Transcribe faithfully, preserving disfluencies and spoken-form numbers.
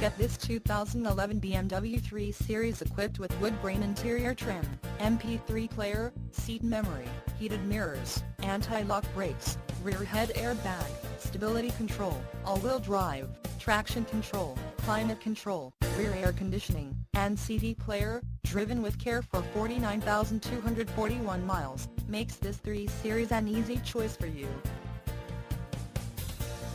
Get this two thousand eleven B M W three Series equipped with wood grain interior trim, M P three player, seat memory, heated mirrors, anti-lock brakes, rear head airbag, stability control, all-wheel drive, traction control, climate control, rear air conditioning, and C D player. Driven with care for forty-nine thousand two hundred forty-one miles, makes this three Series an easy choice for you.